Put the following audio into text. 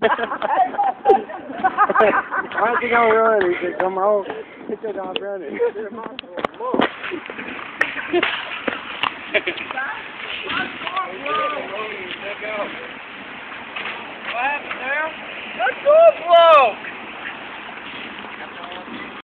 Why's he gonna run? He said, come on. He said, I'm running. What happened there? That's good bloke!